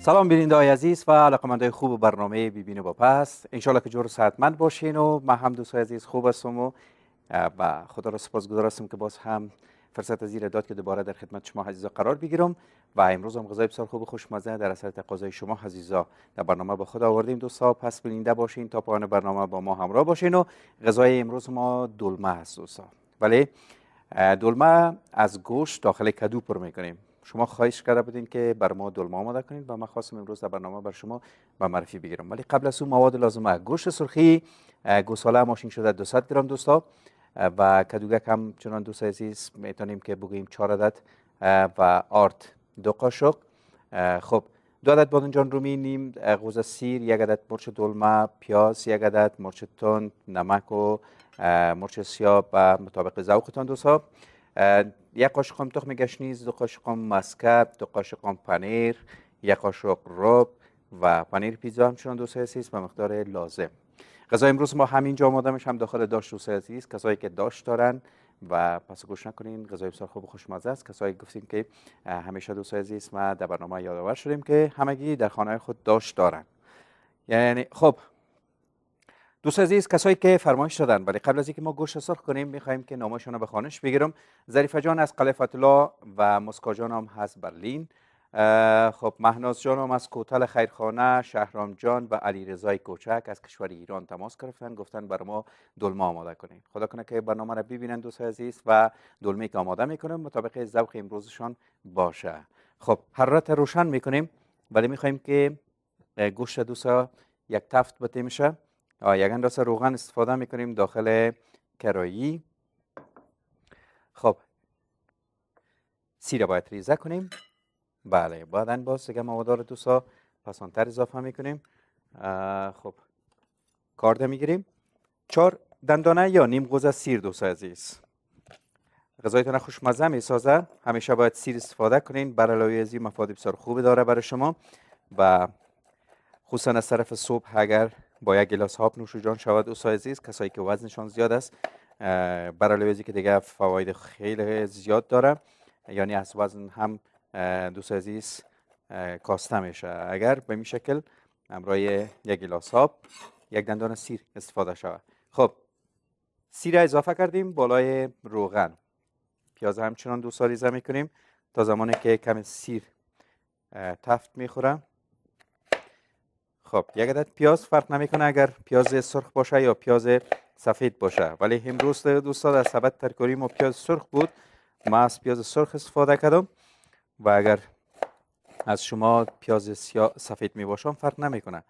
سلام بیننده های عزیز و علاقمندای خوب برنامه بیبین با پس انشالله که جور صحتمند باشین و من هم دوستای عزیز خوب هستم و خدا را سپاسگزار هستم که باز هم فرصت از این داد که دوباره در خدمت شما عزیزا قرار بگیرم و امروز هم غذای بسیار خوب و خوشمزه در اثر تقاضای شما عزیزا در برنامه با خود آوردیم. دوستا پس بیننده باشین تا پایان برنامه با ما همراه باشین و غذای امروز ما دلمه هست دوستا. ولی دلمه از گوشت داخل کدو پر میکنیم. شما خواهش کرده بودین که بر ما دلمه آماده کنید و من خواستم امروز در برنامه بر شما به معرفی بگیرم. ولی قبل از اون مواد لازمه: گوشت سرخی گوساله ماشین شده 200 گرم دوستا، و کدوگک هم چنان دوست عزیز میتونیم که بگوییم 4 عدد، و آرد 2 قاشق. خب 2 عدد بادمجان رومی، نیم قوز سیر، 1 عدد مرچ دلمه، پیاز 1 عدد، مرچ تند، نمک و مرچ سیاه به مطابق ذوقتان دوستا. 1 قاشق تخم گشنیز، 2 قاشق مسکب، 2 قاشق پنیر، 1 قاشق رب و پنیر پیتزا همچنان دوست عزیز به مقدار لازم. غذای امروز ما همینجا آماده میشه، هم داخل داش دوست عزیز. کسایی که داش دارن و پس گوش نکنین، غذای بسیار خوب و خوشمزه است. کسایی گفتیم که همیشه دوست عزیز ما در برنامه یادآور شدیم که همگی در خانه خود داش دارن. یعنی خب دوست عزیز، کسایی که فرمایش دادن ولی قبل از اینکه ما گوشت سرخ کنیم میخوایم که نامشون رو به خوانش بگیرم. ظریفه جان از قلعه فتح‌الله و مسکا جان هم هست برلین. خب مهناز جان هم از کوتل خیرخانه، شهرام جان و علی رضای کوچک از کشور ایران تماس گرفتن، گفتن برای ما دلمه آماده کنین. خدا کنه که برنامه رو ببینن دوست عزیز و دلمه که آماده میکنم مطابق ذوق امروزشان باشه. خب حرارت روشن میکنیم ولی میخوایم که گوشت دوستا یک تفت بته میشه. یک اندازه روغن استفاده میکنیم داخل کرایی. خب سیر باید ریزه کنیم. بله بعدا باز دیگه مواد دوستا پسانتر اضافه میکنیم. خب کارده میگیریم 4 دندانه یا نیم قوزه سیر دوستا عزیز. غذایتون خوشمزه میسازه. همیشه باید سیر استفاده کنین، بر علاوه از این مفاد بسیار خوبی داره برای شما و خصوصا از طرف صبح اگر با 1 گلاس آب نوش جان شود دوستان عزیز، کسایی که وزنشان زیاد است، بر علاوه از که دیگه فواید خیلی زیاد داره، یعنی از وزن هم دوستان عزیز کاسته میشه اگر به این شکل همراه 1 گلاس آب 1 دندان سیر استفاده شود. خب سیر اضافه کردیم بالای روغن. پیاز همچنان دوستا ریزه میکنیم تا زمانی که کم سیر تفت میخوره. خب 1 عدد پیاز فرق نمیکنه اگر پیاز سرخ باشه یا پیاز سفید باشه، ولی امروز دوستا در سبد ترکاری ما پیاز سرخ بود، ما از پیاز سرخ استفاده کردم و اگر از شما پیاز سفید می باشم فرق نمیکنه.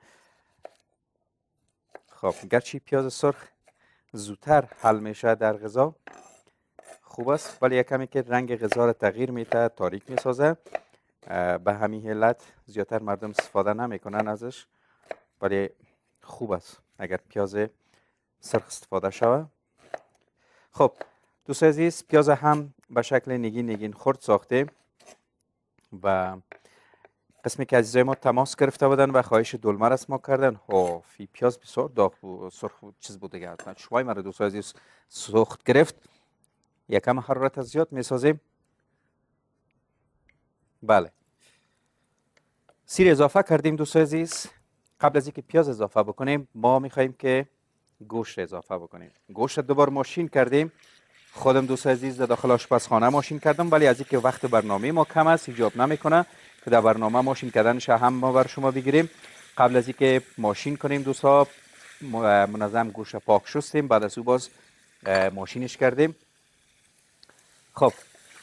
خب گرچه پیاز سرخ زودتر حل میشه در غذا خوب است، ولی یک کمی که رنگ غذا را تغییر میده، تاریک میسازه، به همین علت زیادتر مردم استفاده نمیکنن ازش، ولی خوب است اگر پیاز سرخ استفاده شود. خب دوست عزیز پیاز هم به شکل نگین خرد ساخته و قسمی که عزیزای ما تماس گرفته بودن و خواهش دلمه را ما کردن. فی پیاز بسیار داغ بود، سرخ چیز بود دیگه. شمای مرا دوست عزیز سوخت گرفت. یکم حرارت از زیاد میسازیم. بله سیر اضافه کردیم دوست عزیز. قبل از اینکه پیاز اضافه بکنیم ما میخوایم که گوشت اضافه بکنیم. گوشت دوبار ماشین کردیم. خودم دوست عزیز در داخل آشپزخانه ماشین کردم، ولی از اینکه وقت برنامه ما کم است ایجاب نمیکنه که در برنامه ماشین کردنش هم ما بر شما بگیریم. قبل از اینکه ماشین کنیم دوستا منظم گوشت پاک شستیم، بعد از او باز ماشینش کردیم. خب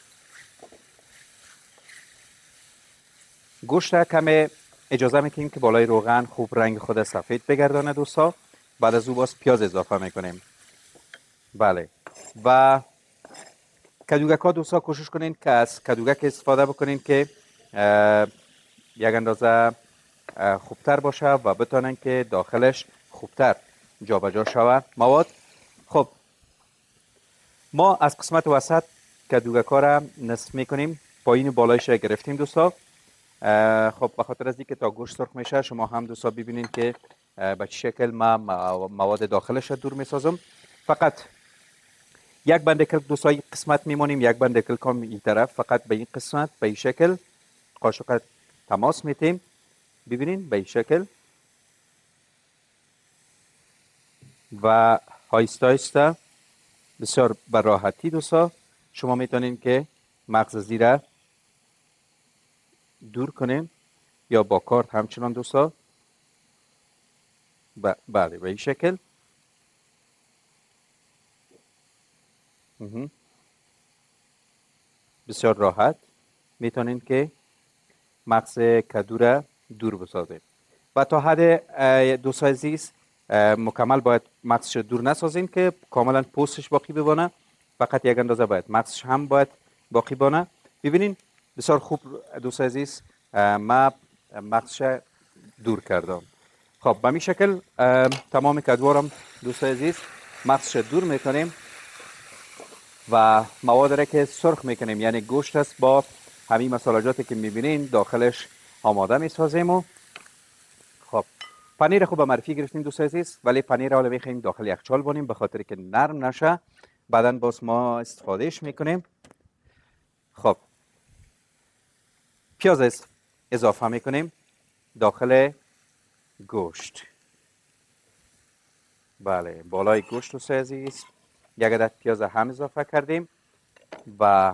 گوشت کم اجازه میکنیم که بالای روغن خوب رنگ خود سفید بگردانه دوستا. بعد از او باز پیاز اضافه میکنیم. بله و کدوگک ها دوستا کوشش کنین که از کدوگک استفاده بکنین که یک اندازه خوبتر باشه و بتونن که داخلش خوبتر جابجا شود مواد. خب ما از قسمت وسط کدوگک ها را نصف میکنیم، پایین و بالایش را گرفتیم دوستا. خب به خاطر از اینکه تا گوشت سرخ میشه شما هم دوستا ببینین که به چه شکل ما مواد داخلش را دور میسازم. فقط یک بند کلک دوستای قسمت میمونیم، یک بند کلک هم این طرف، فقط به این قسمت به این شکل قاشق تماس میتیم ببینین به این شکل و آهسته آهسته بسیار به راحتی دوستا شما میتونین که مغز زیره دور کنین یا با کارت همچنان دوستا. بله به این شکل بسیار راحت میتونین که مغز کدو را دور بسازید و تا حد دوست عزیز مکمل باید مغزش دور نسازین که کاملا پوستش باقی بمانه، فقط یک اندازه باید مغزش هم باید باقی بمانه. ببینین بسیار خوب دوست عزیز ما مغزش دور کردم. خب به این شکل تمام کدوارم دوست عزیز مغزش دور میکنیم و مواد را که سرخ میکنیم، یعنی گوشت است با همین مسالجاتی که میبینین داخلش آماده میسازیم. و خب پنیر خوب معرفی گرفتیم دوست عزیز، ولی پنیر حالا میخوایم داخل یخچال بونیم به خاطر که نرم نشه، بعدا باز ما استفادهش میکنیم. خب پیاز اضافه میکنیم داخل گوشت. بله بالای گوشت دوست عزیز یک عدد پیاز هم اضافه کردیم و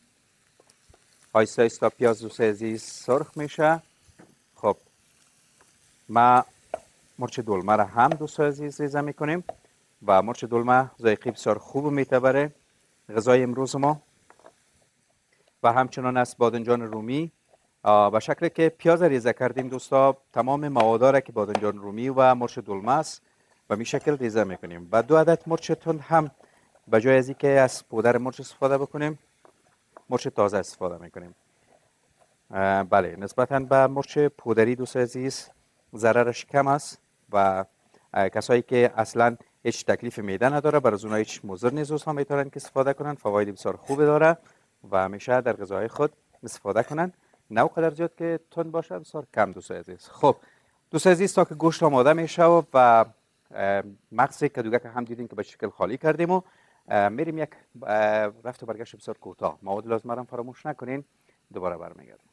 آهسته آهسته پیاز دوست عزیز سرخ میشه. خب ما مرچ دلمه را هم دوست عزیز ریزه میکنیم و مرچ دلمه ذائقه بسیار خوب میتبره غذای امروز ما و همچنان است بادنجان رومی به شکلی که پیاز ریزه کردیم دوستا. تمام مواد را که بادنجان رومی و مرچ دلمه است به این شکل ریزه میکنیم و 2 عدد مرچ تند هم به جای از اینکه از پودر مرچ استفاده بکنیم مرچ تازه استفاده میکنیم. بله نسبتا به مرچ پودری دوست عزیز ضررش کم است و کسایی که اصلا هیچ تکلیف معده نداره برای اونها هیچ مضر نیست دوستان میتونن که استفاده کنن، فواید بسیار خوبی داره و همیشه در غذاهای خود استفاده کنن، نه قدر زیاد که تند باشه بسیار کم دوست عزیز. خب دوست عزیز تا که گوشت آماده میشه و مغز کدوگک هم دیدین که به شکل خالی کردیم و میریم یک رفت و برگشت بسیار کوتاه. مواد لازمه را فراموش نکنین، دوباره برمیگردیم.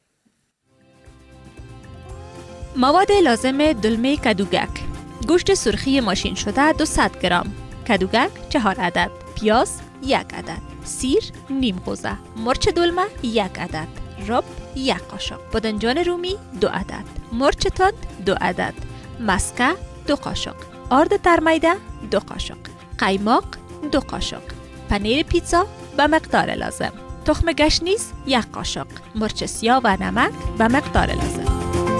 مواد لازم دلمه کدوگک: گوشت سرخی ماشین شده 200 گرم، کدوگک 4 عدد، پیاز 1 عدد، سیر نیم غوزه، مرچ دلمه 1 عدد، رب 1 قاشق، بادنجان رومی 2 عدد، مرچ تند 2 عدد، مسکه 2 قاشق، آرد ترمیده 2 قاشق، قیماق 2 قاشق، پنیر پیتزا به مقدار لازم، تخم گشنیز 1 قاشق، مرچ سیاه و نمک به مقدار لازم.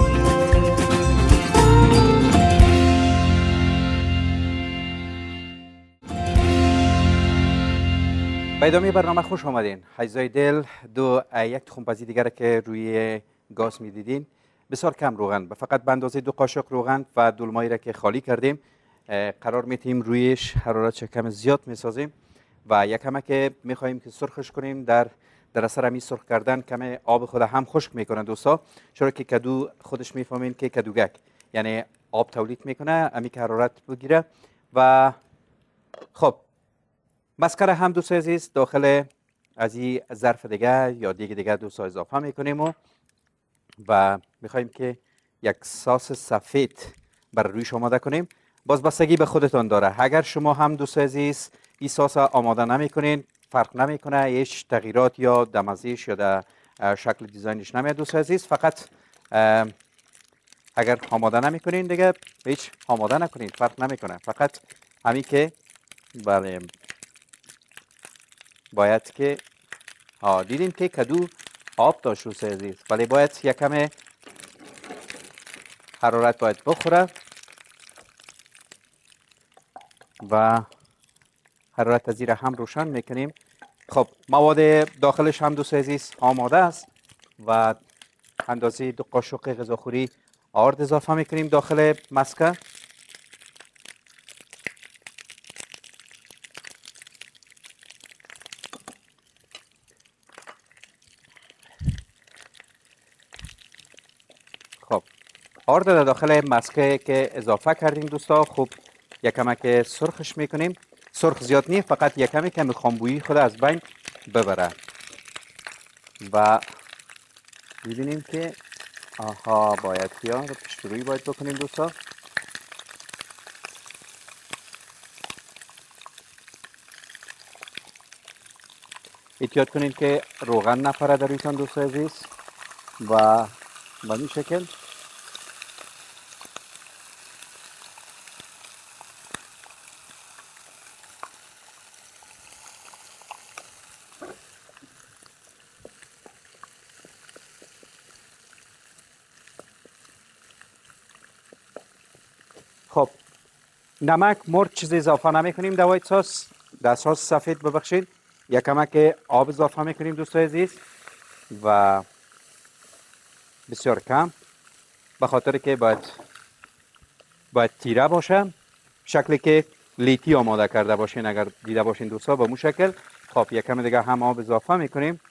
به ادامه برنامه خوش آمدین. عزیزای دل، یک تخم پزی دیگر که روی گاز میدیدین بسیار کم روغن، فقط به اندازه 2 قاشق روغن و دلمایی را که خالی کردیم قرار میتیم رویش حرارت کم زیاد میسازیم و یک کمه که میخواهیم که سرخش کنیم. در اثر همین سرخ کردن کم آب خود هم خشک میکنه دوستا، چرا که کدو خودش میفهمین که کدوگک یعنی آب تولید میکنه، همین که حرارت بگیره. و خب مسکره هم دوست عزیز داخل از این ظرف دیگه یا دیگه دوستا اضافه میکنیم و میخوایم که یک ساس سفید بر رویش آماده کنیم. باز بستگی به خودتان داره، اگر شما هم دوست عزیز این ساس آماده نمیکنین فرق نمیکنه، هیچ تغییرات یا دمازیش یا در شکل دیزاینش نمیاد دوست عزیز. فقط اگر آماده نمیکنین دیگه هیچ آماده نکنین، فرق نمیکنه، فقط همین که بله باید که دیدیم که کدو آب داشت دوست عزیز، ولی باید یک کم حرارت باید بخوره و حرارت زیر هم روشن میکنیم. خب مواد داخلش هم دوست عزیز آماده است و اندازه 2 قاشق غذاخوری آرد اضافه میکنیم داخل مسکه. خب آرد در داخل مسکه که اضافه کردیم دوستا خوب یک کمک سرخش میکنیم، سرخ زیاد نیست، فقط یک کمی که خامبویی خود از بین ببره و ببینیم که آها باید بیان رو پیش روی باید بکنیم دوستا. احتیاط کنید که روغن نپره در رویتان دوستای عزیز و به این شکل خب نمک مرچ چیز اضافه نمی کنیم در وایت ساس، در ساس سفید ببخشید. یک کمک آب اضافه می کنیم دوستای عزیز و بسیار کم، به خاطر که باید تیره باشه، شکلی که لیتی آماده کرده باشین. اگر دیده باشین دوستا به مو شکل. خب یک کم دیگه هم آب اضافه می کنیم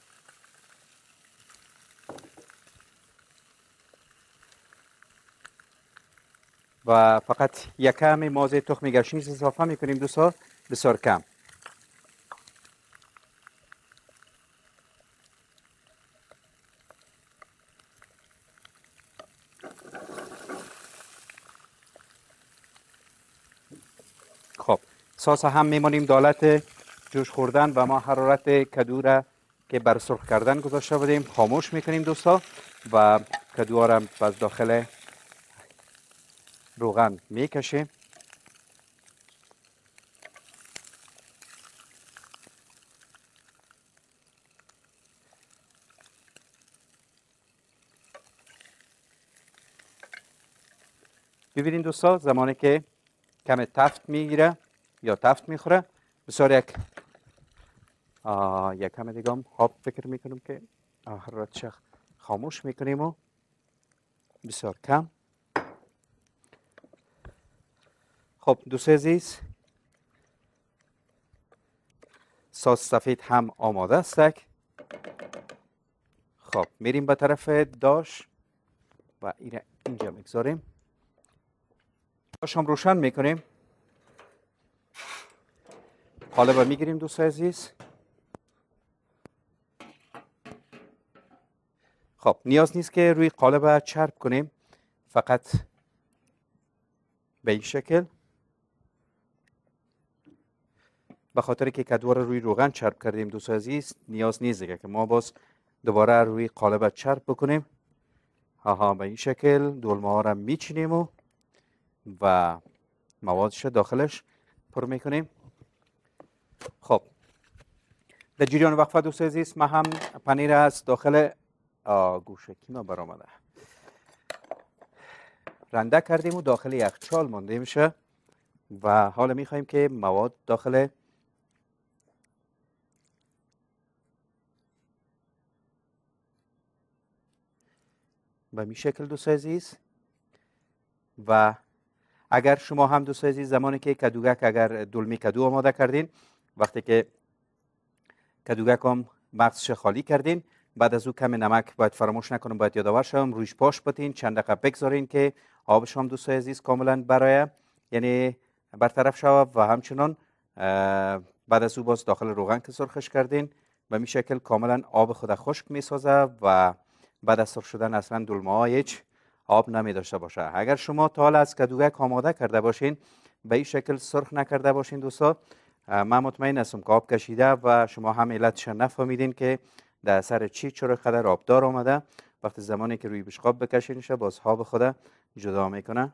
و فقط یک کم مازه تخم گشنیز اضافه می کنیم دوستا، بسیار کم. خب ساس هم میمانیم دالت جوش خوردن و ما حرارت کدو را که بر سرخ کردن گذاشته بودیم خاموش میکنیم دوستا و کدو را از داخل روغن میکشیم. ببینید دوستا زمانی که کم تفت میگیره یا تفت میخوره بسیار یک کم دیگه هم آب فکر میکنم که حرارتش خاموش میکنیم و بسیار کم. خب دوست عزیز ساس سفید هم آماده است. خب میریم به طرف داش و اینجا میگذاریم. داش هم روشن میکنیم. قالب میگیریم دوست عزیز. خب نیاز نیست که روی قالب چرب کنیم، فقط به این شکل، به خاطر که کدو رو روی روغن چرب کردیم دوست عزیز نیاز نیست که ما باز دوباره روی قالب چرب بکنیم. به این شکل دلمه ها رو میچینیم و موادش داخلش پر میکنیم. خب در جریان وقفه دوست عزیز ما هم پنیر از داخل گوشه کیما برآمده رنده کردیم و داخل یخچال مانده میشه و حالا میخوایم که مواد داخل به این شکل دوست عزیز. و اگر شما هم دوست عزیز زمانی که کدوگک اگر دلمه کدو آماده کردین، وقتی که کدوگک هم مغزش خالی کردین، بعد از او کم نمک باید فراموش نکنم، باید یادآور شوم رویش پاش بتین، چند دقیقه بگذارین که آبش هم دوست عزیز کاملا برای یعنی برطرف شود و همچنان بعد از او باز داخل روغن که سرخش کردین به این شکل کاملا آب خود خشک میسازه و بعد از سرخ شدن اصلا دلمه ها هیچ آب نمی داشته باشه. اگر شما تا حالا از کدوگک آماده کرده باشین به این شکل سرخ نکرده باشین دوستا، من مطمئن هستم که آب کشیده و شما هم علتش نفهمیدین که در اثر چی چرا قدر آبدار آمده. وقتی زمانی که روی بشقاب بکشینش باز آب خود جدا میکنه.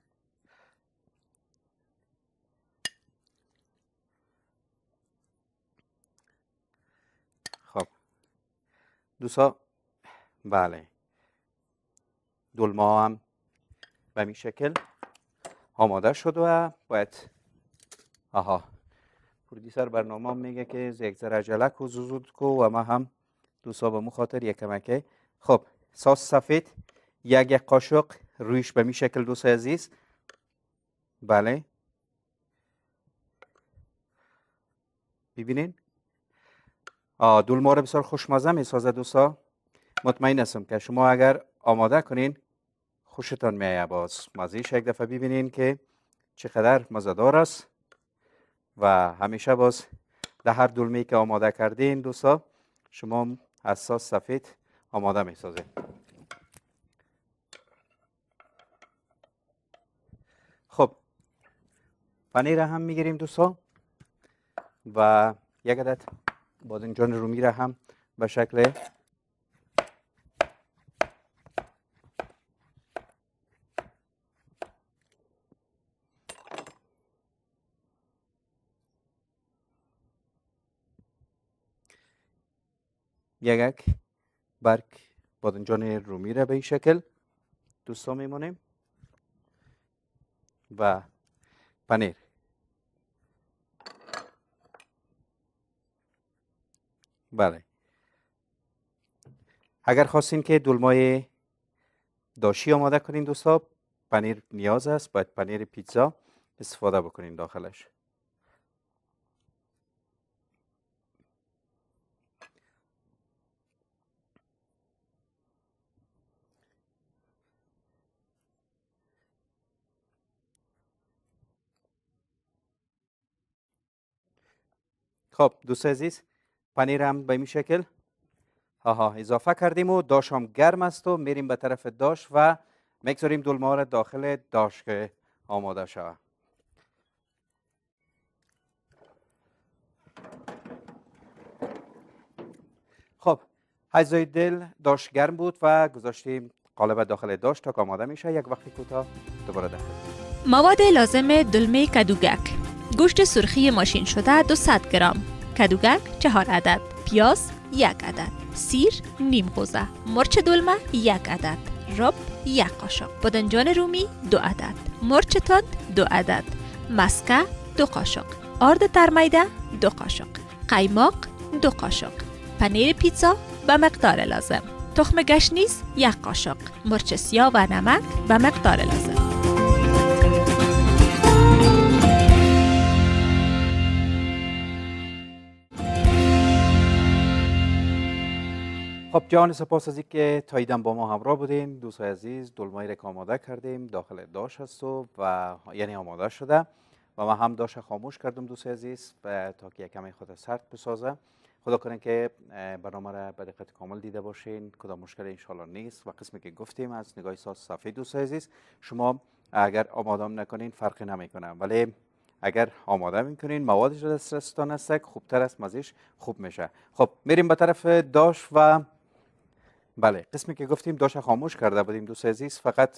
خب دوستا بله دلمه هم به این شکل آماده شد و باید پرودیسر برنامه میگه که یک ذره عجله کو زود کو و ما هم دوستا به مو خاطر یک کمکه. خب ساس سفید یک قاشق رویش به این شکل دوست عزیز. بله ببینین دلمه رو بسیار خوشمزه میسازه دوستا. مطمئن هستم که شما اگر آماده کنین خوشتان میایه. باز مزهش یک دفعه ببینین که چقدر مزه‌دار است و همیشه باز در هر دلمه‌ای که آماده کردین دوستا شما از ساس سفید آماده میسازین. خب پنیر هم میگیریم دوستان و یک عدد بادمجان رومی را هم به شکل یک برگ بادمجان رومی را به این شکل دوستان میمونیم و پنیر. بله، اگر خواستین که دلمای داشی آماده کنین دوستان، پنیر نیاز است، باید پنیر پیتزا استفاده بکنین داخلش. خب دوست عزیز، پنیر هم به این شکل اضافه کردیم و داش هم گرم است و میریم به طرف داش و میگذاریم دلمه را داخل داش که آماده شود. خب اجزای دل داش گرم بود و گذاشتیم قالب داخل داش تا که آماده میشه. یک وقتی کوتاه دوباره داخل. مواد لازم دلمه کدوگک: گوشت سرخی ماشین شده 200 گرم، کدوگک 4 عدد، پیاز 1 عدد، سیر نیم قوزه، مرچ دلمه 1 عدد، رب 1 قاشق، بادمجان رومی 2 عدد، مرچ تند 2 عدد، مسکه 2 قاشق، آرد ترمیده 2 قاشق، قیماق 2 قاشق، پنیر پیتزا به مقدار لازم، تخم گشنیز 1 قاشق، مرچ سیاه و نمک به مقدار لازم. خب جان سپاس از اینکه تا ایدم با ما همراه بودین. دوستای عزیز، دلمایی را که آماده کردیم داخل داش هست و یعنی آماده شده و ما هم داش خاموش کردم دوستای عزیز تا که کمی خود سرد بسازه. خدا کنه که برنامه را به دقت کامل دیده باشین، کدام مشکل انشالله نیست و قسمی که گفتیم از نگاه ساز صفحه دوستای عزیز شما اگر آماده نکنین فرقی نمیکنه، ولی اگر آماده میکنین موادش دسترستان است خوبتر است، مزیش خوب میشه. خب میریم به طرف داش و بله، قسمی که گفتیم داش خاموش کرده بودیم دوست عزیز، فقط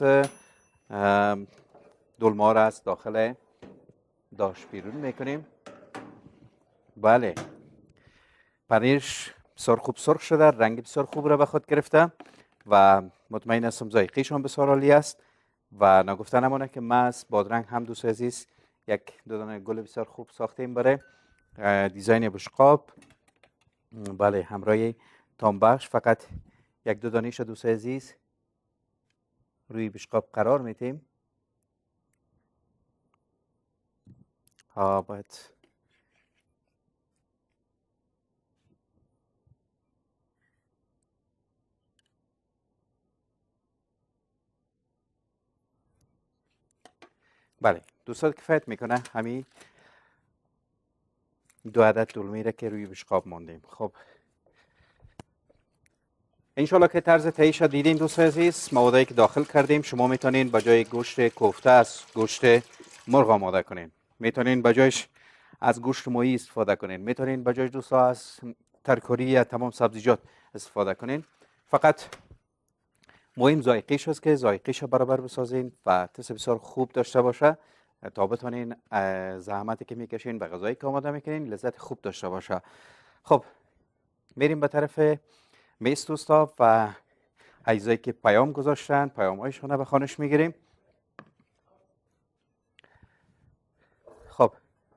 دلمه را از داخل داش بیرون میکنیم. بله، پنیرش بسیار خوب سرخ شده، رنگ بسیار خوب را به خود گرفته و مطمئن هستم ذائقه‌ش هم بسیار عالی است و نگفته نمانه که ما از بادرنگ هم دوست عزیز یک دو دانه گل بسیار خوب ساختیم برای دیزاین بشقاب. بله، همراه تانبخش فقط یک دو دانیش دوست عزیز روی بشقاب قرار میتیم. باید بله دوستان کفایت میکنه همین 2 عدد دلمه را که روی بشقاب ماندیم. خب انشالله که طرز تهیه‌اش دیدین دوست عزیز. موادی که داخل کردیم شما میتونین به جای گوشت کوفته از گوشت مرغ آماده کنین، میتونین به جایش از گوشت مویی استفاده کنین، میتونین به جای دوستا از ترکاری یا تمام سبزیجات استفاده کنین. فقط مهم ذائقه‌اش است که ذائقه‌اش برابر بسازین و تست بسیار خوب داشته باشه تا بتونین زحمتی که میکشین به غذایی که آماده میکنین لذت خوب داشته باشه. خب میریم به طرف میز دوستا و اجزایی که پیام گذاشتن پیام هایشون به خوانش میگیریم. خب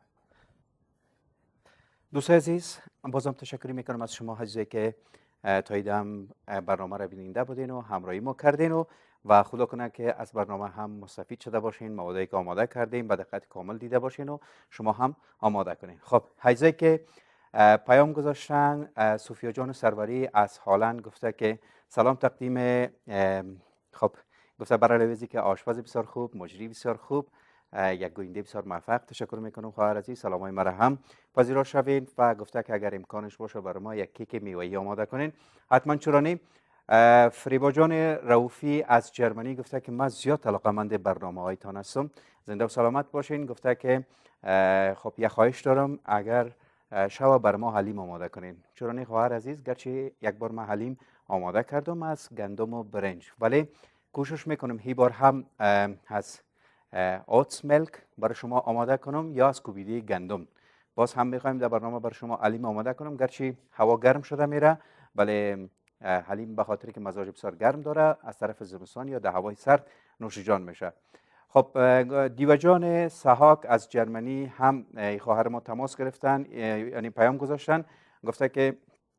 دوست عزیز، بازم تشکر میکنم از شما اجزایی که تا ایدم برنامه را بیننده بودین و همراهی ما کردین و خدا کنه که از برنامه هم مستفید شده باشین، موادی که آماده کردیم به دقت کامل دیده باشین و شما هم آماده کنین. خب اجزایی که پیام گذاشتن، صوفیا جان سروری از هالند گفته که سلام تقدیم، خب گفته برای لویزی که آشپز بسیار خوب، مجری بسیار خوب، یک گوینده بسیار موفق. تشکر میکنم خواهر عزیز، سلامای مرا هم پذیرا شوین و گفته که اگر امکانش باشه برای ما یک کیک میوه‌ای آماده کنین. حتما چرا نیم، فریبا جان رؤوفی از جرمنی گفته که من زیاد علاقه‌مند برنامه هایتان هستم. زنده و سلامت باشین. گفته که خب یه خواهش دارم، اگر شب بر ما حلیم آماده کنین. چرا نه خواهر عزیز، گرچه یک بار من حلیم آماده کردم از گندم و برنج، ولی کوشش میکنم هی بار هم از اوتس ملک برای شما آماده کنم یا از کوبیده گندم. باز هم میخوایم در برنامه برای شما حلیم آماده کنم، گرچه هوا گرم شده میره، ولی حلیم به خاطر که مزاج بسیار گرم داره از طرف زمستان یا در هوای سرد نوش جان میشه. خب دیو جان سحاک از جرمنی هم خواهر ما تماس گرفتن، یعنی پیام گذاشتن، گفته که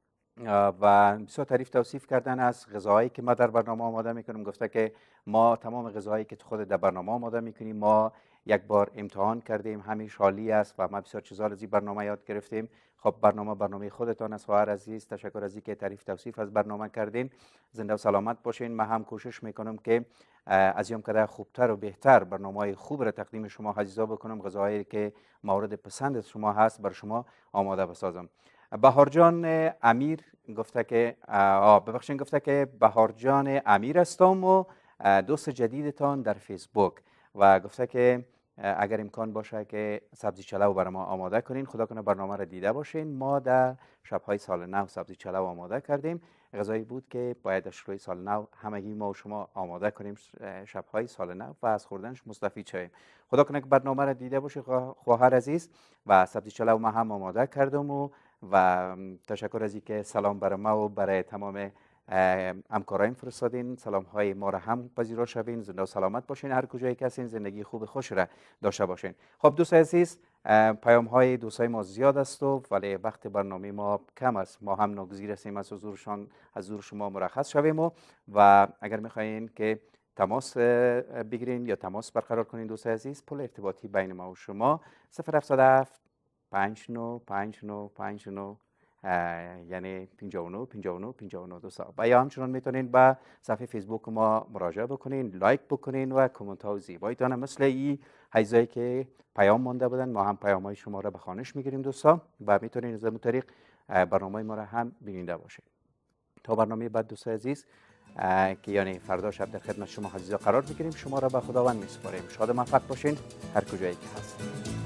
و بسیار تعریف توصیف کردن از غذاهایی که ما در برنامه آماده میکنیم. گفته که ما تمام غذاهایی که خود در برنامه آماده میکنیم ما یک بار امتحان کردیم، همیش حالی است و ما بسیار چیزا از این برنامه یاد گرفتیم. خب برنامه خودتان است خواهر عزیز، تشکر از اینکه تعریف توصیف از برنامه کردین. زنده و سلامت باشین. من هم کوشش میکنم که از یوم کده خوبتر و بهتر برنامه‌های خوب را تقدیم شما عزیزا بکنم، غذاهایی که مورد پسند شما هست بر شما آماده بسازم. بهار جان امیر گفته که گفته که بهار جان امیر هستم و دوست جدیدتان در فیسبوک، و گفته که اگر امکان باشه که سبزی چلو برای ما آماده کنین. خدا کنه برنامه را دیده باشین. ما در شب‌های سال نو سبزی چلو آماده کردیم. غذایی بود که باید در شروع سال نو همگی ما و شما آماده کنیم شب‌های سال نو و از خوردنش مستفید شویم. خدا کنه که برنامه را دیده باشی خواهر عزیز. و سبزی چلو ما هم آماده کردم و تشکر از اینکه سلام برای ما و برای تمام همکارایم فرستادین. سلام های ما را هم پذیرا شوین. زنده و سلامت باشین. هر کجایی که هستین زندگی خوب خوش را داشته باشین. خب دوست عزیز، پیام های دوستای ما زیاد است ولی وقت برنامه ما کم است. ما هم ناگزیر هستیم از حضورشان از حضور شما مرخص شویم و اگر میخواین که تماس بگیرین یا تماس برقرار کنین دوست عزیز، پل ارتباطی بین ما و شما 0707 59 یعنی 59 دوستا. و یا همچنان میتونین به صفحه فیسبوک ما مراجعه بکنین، لایک بکنین و کامنت ها و زیبایتان مثل این حیزایی که پیام مانده بودن ما هم پیام های شما را به خوانش میگیریم دوستا و میتونین از این طریق برنامه ما را هم بیننده باشین. تا برنامه بعد دوست عزیز که یعنی فردا شب در خدمت شما عزیزا قرار بگیریم، شما را به خداوند میسپاریم. شاد و موفق باشین هر کجایی که هستین.